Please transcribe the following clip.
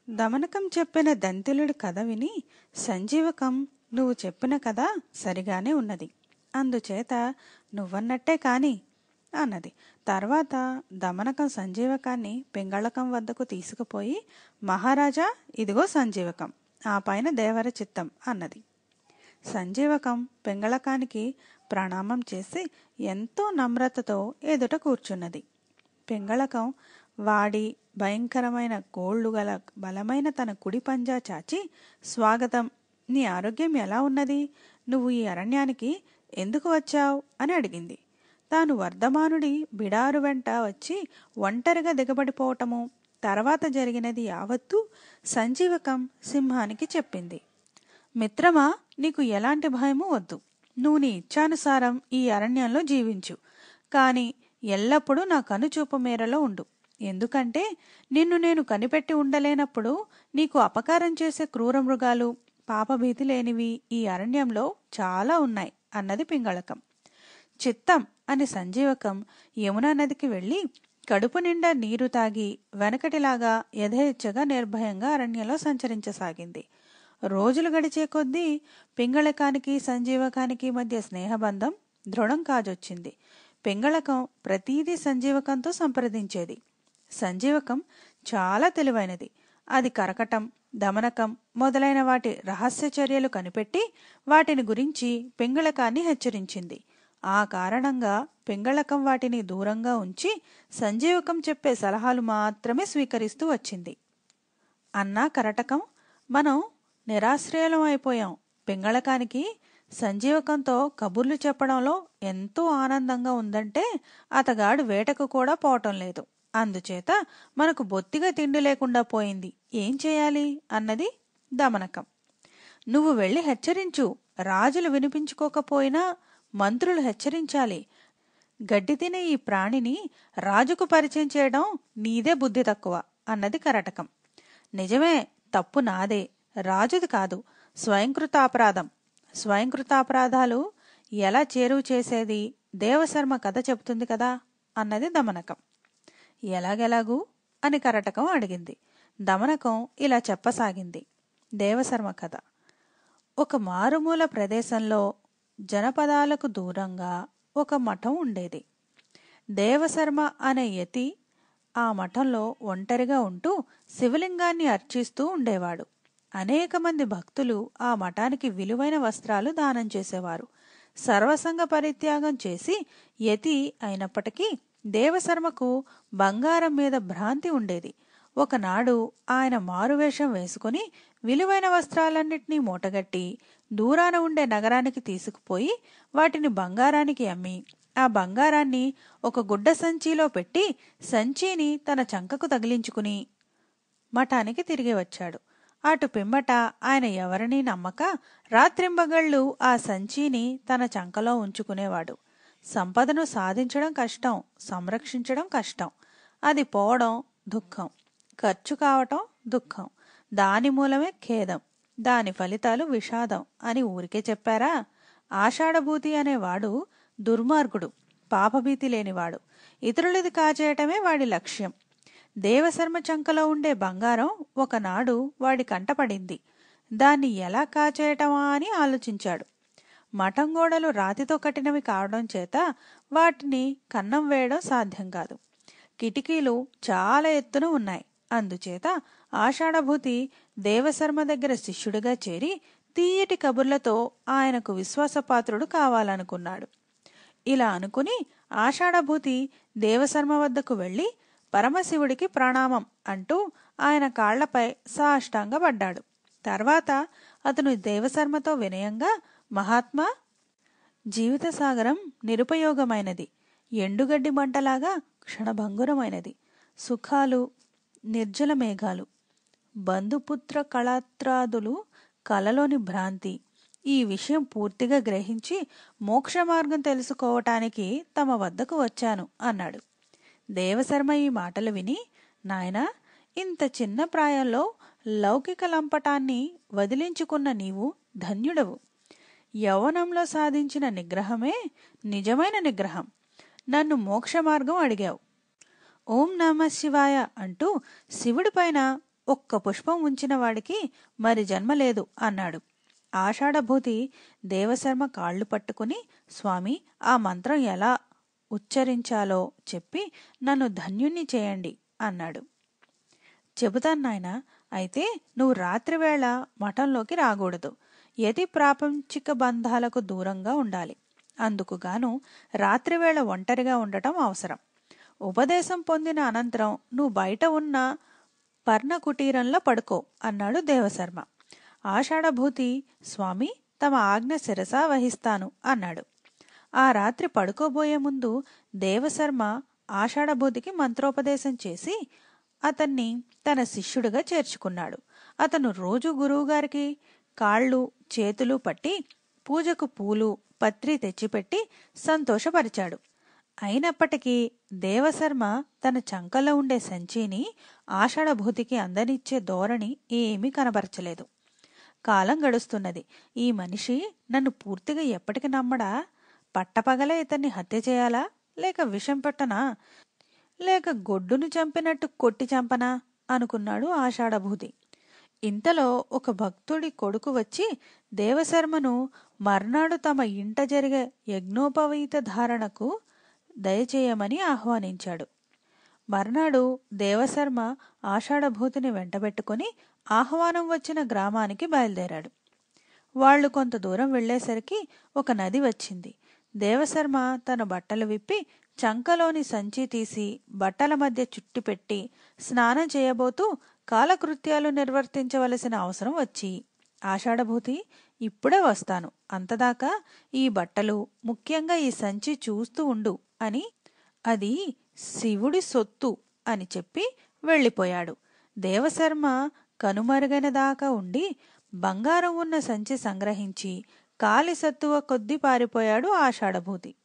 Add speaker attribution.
Speaker 1: దమనకం చెప్పిన దంతిలుడి కథ విని సంజీవకం నువ్వు చెప్పిన కథ సరిగానే ఉన్నది, అందుచేత నువ్వన్నట్టే కాని అన్నది. తర్వాత దమనకం సంజీవకాన్ని పింగళకం వద్దకు తీసుకుపోయి, మహారాజా, ఇదిగో సంజీవకం, ఆ పైన దేవర చిత్తం అన్నది. సంజీవకం పింగళకానికి ప్రణామం చేసి ఎంతో నమ్రతతో ఎదుట కూర్చున్నది. పింగళకం వాడి భయంకరమైన గోళ్లు గల బలమైన తన కుడి పంజా చాచి, స్వాగతం, నీ ఆరోగ్యం ఎలా ఉన్నది? నువ్వు ఈ అరణ్యానికి ఎందుకు వచ్చావు అని అడిగింది. తాను వర్ధమానుడి బిడారు వెంట వచ్చి ఒంటరిగా దిగబడిపోవటము, తర్వాత జరిగినది యావత్తూ సంజీవకం సింహానికి చెప్పింది. మిత్రమా, నీకు ఎలాంటి భయమూ వద్దు. నువ్వు నీ ఇచ్ఛానుసారం ఈ అరణ్యంలో జీవించు, కాని ఎల్లప్పుడూ నా కనుచూపు మేరలో ఉండు. ఎందుకంటే నిన్ను నేను కనిపెట్టి ఉండలేనప్పుడు నీకు అపకారం చేసే క్రూర మృగాలు, పాపభీతి లేనివి ఈ అరణ్యంలో చాలా ఉన్నాయి అన్నది పింగళకం. చిత్తం అని సంజీవకం యమునా నదికి వెళ్లి కడుపు నిండా నీరు తాగి వెనకటిలాగా యథేచ్ఛగా నిర్భయంగా అరణ్యంలో సంచరించసాగింది. రోజులు గడిచే కొద్దీ పింగళకానికి సంజీవకానికి మధ్య స్నేహబంధం దృఢం కాజొచ్చింది. పింగళకం ప్రతీదీ సంజీవకంతో సంప్రదించేది. సంజీవకం చాలా తెలివైనది. అది కరకటం, దమనకం మొదలైన వాటి రహస్య చర్యలు కనిపెట్టి వాటిని గురించి పింగళకాన్ని హెచ్చరించింది. ఆ కారణంగా పింగళకం వాటిని దూరంగా ఉంచి సంజీవకం చెప్పే సలహాలు మాత్రమే స్వీకరిస్తూ వచ్చింది. అన్నా కరటకం, మనం నిరాశ్రయాలం అయిపోయాం. పింగళకానికి సంజీవకంతో కబుర్లు చెప్పడంలో ఎంతో ఆనందంగా ఉందంటే అతగాడు వేటకు కూడా పోవటం లేదు. అందుచేత మనకు బొత్తిగా తిండి లేకుండా పోయింది. ఏం చేయాలి అన్నది దమనకం. నువ్వు వెళ్ళి హెచ్చరించు. రాజులు వినిపించుకోకపోయినా మంత్రులు హెచ్చరించాలి. గడ్డి తినే ఈ ప్రాణిని రాజుకు పరిచయం చేయడం నీదే బుద్ధి తక్కువ అన్నది కరటకం. నిజమే, తప్పు నాదే, రాజుది కాదు. స్వయంకృతాపరాధం. స్వయంకృతాపరాధాలు ఎలా చేరువు చేసేది దేవశర్మ కథ చెబుతుంది కదా అన్నది దమనకం. ఎలాగెలాగూ అని కరటకం అడిగింది. దమనకం ఇలా చెప్పసాగింది దేవశర్మ కథ. ఒక మారుమూల ప్రదేశంలో జనపదాలకు దూరంగా ఒక మఠం ఉండేది. దేవశర్మ అనే యతి ఆ మఠంలో ఒంటరిగా ఉంటూ శివలింగాన్ని అర్చిస్తూ ఉండేవాడు. అనేక మంది భక్తులు ఆ మఠానికి విలువైన వస్త్రాలు దానం చేసేవారు. సర్వసంగ పరిత్యాగం చేసి యతి అయినప్పటికీ దేవశర్మకు బంగారం మీద భ్రాంతి ఉండేది. ఒకనాడు ఆయన మారువేషం వేసుకుని విలువైన వస్త్రాలన్నింటినీ మూటగట్టి దూరాన ఉండే నగరానికి తీసుకుపోయి వాటిని బంగారానికి అమ్మి ఆ బంగారాన్ని ఒక గుడ్డ సంచిలో పెట్టి సంచిని తన చంకకు తగిలించుకుని మఠానికి తిరిగి వచ్చాడు. అటు పిమ్మట ఆయన ఎవరినీ నమ్మక రాత్రింబగళ్ళు ఆ సంచిని తన చంకలో ఉంచుకునేవాడు. సంపదను సాధించడం కష్టం, సంరక్షించడం కష్టం. అది పోవడం దుఃఖం, ఖర్చు కావటం దుఃఖం, దాని మూలమే ఖేదం, దాని ఫలితాలు విషాదం అని ఊరికే చెప్పారా? ఆషాఢభూతి అనేవాడు దుర్మార్గుడు, పాపభీతి లేనివాడు. ఇతరులది కాజేయటమే వాడి లక్ష్యం. దేవశర్మ చంకలో ఉండే బంగారం ఒకనాడు వాడి కంటపడింది. దాన్ని ఎలా కాచేయటమా అని ఆలోచించాడు. మఠం గోడలు రాతితో కట్టినవి కావడం చేత వాటిని కన్నం వేయడం సాధ్యం కాదు. కిటికీలు చాలా ఎత్తున ఉన్నాయి. అందుచేత ఆషాఢభూతి దేవశర్మ దగ్గర శిష్యుడిగా చేరి తీయటి కబుర్లతో ఆయనకు విశ్వాసపాత్రుడు కావాలనుకున్నాడు. ఇలా అనుకుని ఆషాఢభూతి దేవశర్మ వద్దకు వెళ్లి పరమశివుడికి ప్రణామం అంటూ ఆయన కాళ్లపై సాష్టాంగపడ్డాడు. తర్వాత అతను దేవశర్మతో వినయంగా, మహాత్మా, జీవిత సాగరం నిరుపయోగమైనది, ఎండుగడ్డి మంటలాగా క్షణభంగురమైనది. సుఖాలు నిర్జల మేఘాలు, బంధుపుత్ర కళాత్రాదులు కలలోని భ్రాంతి. ఈ విషయం పూర్తిగా గ్రహించి మోక్ష మార్గం తెలుసుకోవటానికి తమ వద్దకు వచ్చాను అన్నాడు. దేవశర్మ ఈ మాటలు విని, నాయనా, ఇంత చిన్న ప్రాయంలో లౌకిక లంపటాన్ని వదిలించుకున్న నీవు ధన్యుడవు. యౌవనంలో సాధించిన నిగ్రహమే నిజమైన నిగ్రహం. నన్ను మోక్ష మార్గం అడిగావు. ఓం నమ శివాయ అంటూ శివుడిపైన ఒక్క పుష్పం ఉంచిన వాడికి మరి జన్మ లేదు అన్నాడు. ఆషాఢభూతి దేవశర్మ కాళ్ళు పట్టుకుని, స్వామి, ఆ మంత్రం ఎలా ఉచ్చరించాలో చెప్పి నన్ను ధన్యుణ్ణి చేయండి అన్నాడు. చెబుతాను నాయనా, అయితే నువ్వు రాత్రివేళ మఠంలోకి రాకూడదు. యతి ప్రాపంచిక బంధాలకు దూరంగా ఉండాలి. అందుకుగాను రాత్రివేళ ఒంటరిగా ఉండటం అవసరం. ఉపదేశం పొందిన అనంతరం నువ్వు బయట ఉన్న పర్ణకుటీరంలో పడుకో అన్నాడు దేవశర్మ. ఆషాఢభూతి, స్వామి, తమ ఆజ్ఞ శిరసా వహిస్తాను అన్నాడు. ఆ రాత్రి పడుకోబోయే ముందు దేవశర్మ ఆషాఢభూతికి మంత్రోపదేశం చేసి అతన్ని తన శిష్యుడిగా చేర్చుకున్నాడు. అతను రోజు గురువుగారికి కాళ్ళు చేతులు పట్టి పూజకు పూలు పత్రి తెచ్చిపెట్టి సంతోషపరిచాడు. అయినప్పటికీ దేవశర్మ తన చంకలో ఉండే సంచిని ఆషాఢభూతికి అందనిచ్చే ధోరణి ఏమీ కనబరచలేదు. కాలం గడుస్తున్నది. ఈ మనిషి నన్ను పూర్తిగా ఎప్పటికి నమ్మడా? పట్టపగలే ఇతన్ని హత్య చేయాలా, లేక విషం పెట్టనా, లేక గొడ్డును చంపినట్టు కొట్టి చంపనా అనుకున్నాడు ఆషాఢభూతి. ఇంతలో ఒక భక్తుడి కొడుకు వచ్చి దేవశర్మను మర్నాడు తమ ఇంట జరిగే యజ్ఞోపవీత ధారణకు దయచేయమని ఆహ్వానించాడు. మర్నాడు దేవశర్మ ఆషాఢభూతిని వెంటబెట్టుకుని ఆహ్వానం వచ్చిన గ్రామానికి బయలుదేరాడు. వాళ్లు కొంత దూరం వెళ్లేసరికి ఒక నది వచ్చింది. దేవశర్మ తన బట్టలు విప్పి చంకలోని సంచి తీసి బట్టల మధ్య చుట్టిపెట్టి స్నానం చేయబోతూ కాలకృత్యాలు నిర్వర్తించవలసిన అవసరం వచ్చి, ఆషాఢభూతి, ఇప్పుడే వస్తాను, అంతదాకా ఈ బట్టలు, ముఖ్యంగా ఈ సంచి చూస్తూ ఉండు అని, అది శివుడి సొత్తు అని చెప్పి వెళ్ళిపోయాడు. దేవశర్మ కనుమరుగైన దాకా ఉండి బంగారం ఉన్న సంచి సంగ్రహించి కాలి సత్తువ కొద్దీ పారిపోయాడు ఆషాఢభూతి.